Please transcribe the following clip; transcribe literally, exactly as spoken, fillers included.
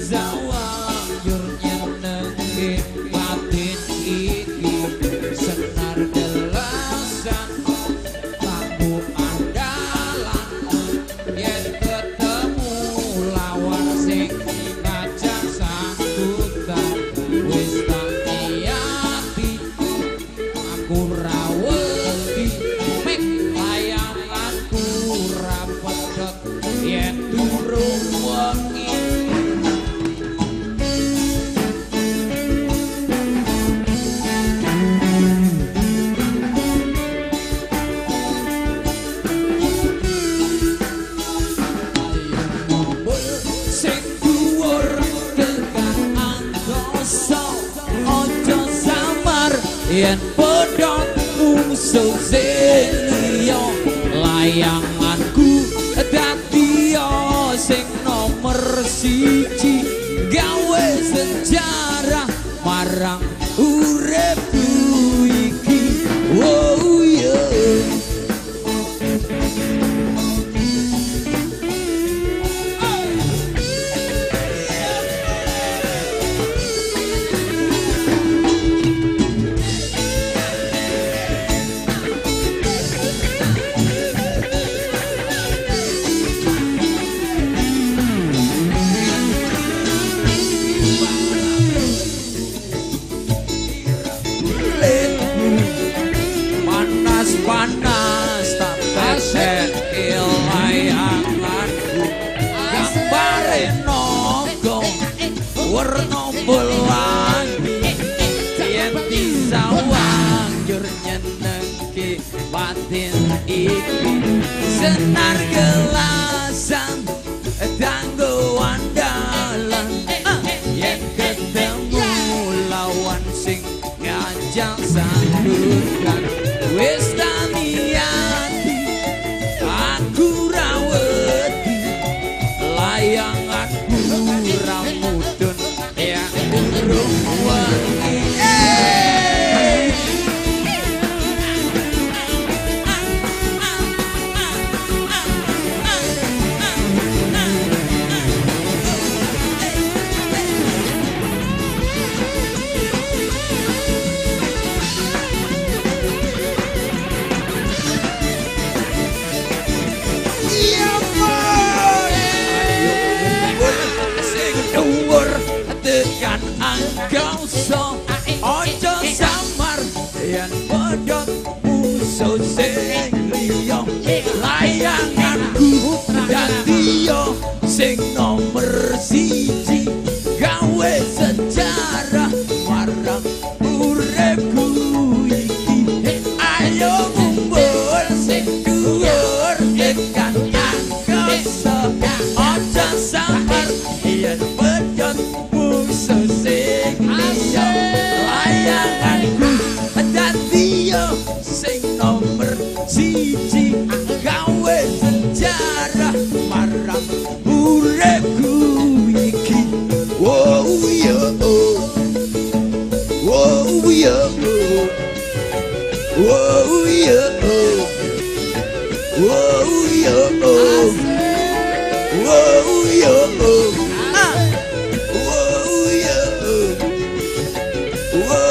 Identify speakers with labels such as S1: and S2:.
S1: yen padha musuh sing liya layanganku dadi sing nomor siji gawe sejarah marang uripku iki oh yeah. Panas tak kasih ilayanganku gambare naga warna pelangi yen disawang jur nyenengke batin iki senar gelasan tanggo andalan yen ketemu lawan sing ngajak sanggutan wis tani ati aku rawedi layanganku ramudun ya durung wengi tekan angkau so ojo samar yen padha musuh sing liya layanganku dadi sing nomor siji gawe sejarah marang uripku iki ayo kumpul sing dhuwur tekan angkau so ojo samar yen padha musuh sing liya layanganku dadi sing nomor siji gawe sejarah marang uripku iki oh yeah oh oh yeah oh yeah oh oh yeah oh oh yeah oh whoa.